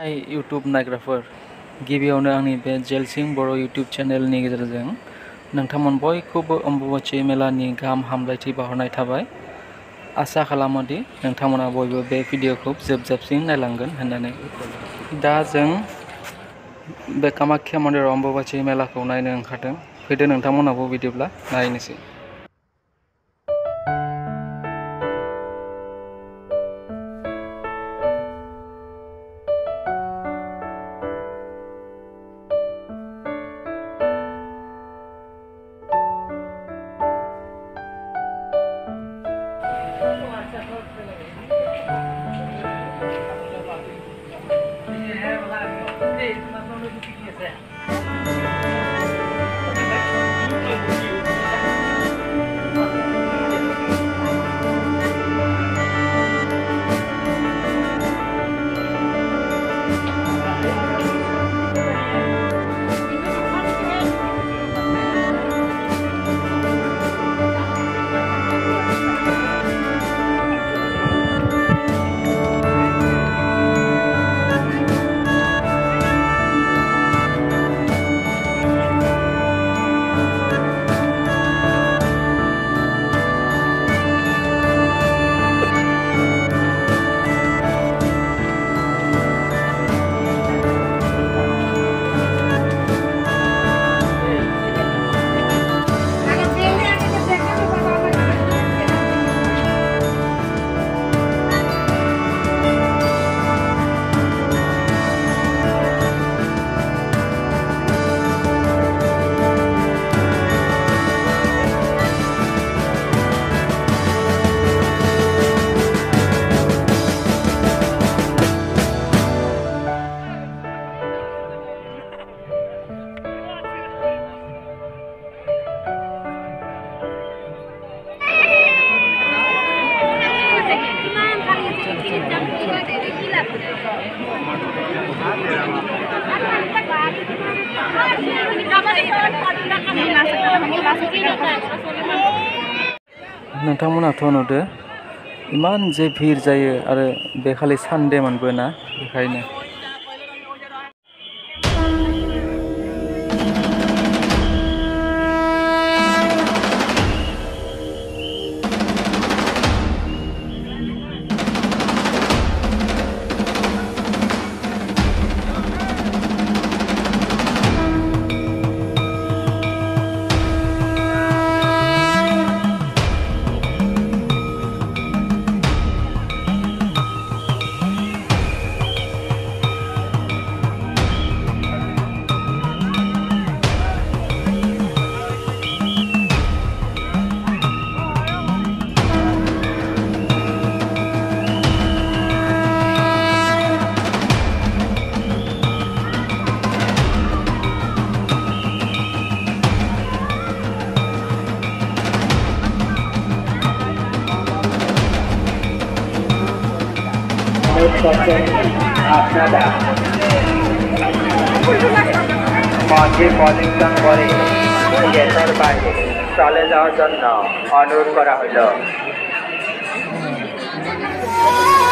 Hi YouTube नायग्राफोर गिबियावनो आंनि बे जेलसिं बर' यूट्यूब चेनेलनि गेजेरजों नोंथांमोन बयखौबो अम्बुबाची मेलानि गाहाम हामलायथि बावहरनाय थाबाय। आसा खालामो दि नोंथांमोना बयबो बे भिडिअखौ जोबजासिम नायलांगोन होननानै। दा जों बे कामाख्या मन्दिराव अम्बुबाची मेलाखौ नायनो ओंखारदों। फैदो नोंथांमोनाबो बिदिब्ला नायनोसै। नोंथांमोनाथ' नुदो इमान जे भिर जायो आरो बे खालि सानडे मोनबो ना बेखायनो। আপনারা মন্দির প্রদক্ষিণ করে গেটের বাইরে চলে যাওয়ার জন্য অনুরোধ করা হলো।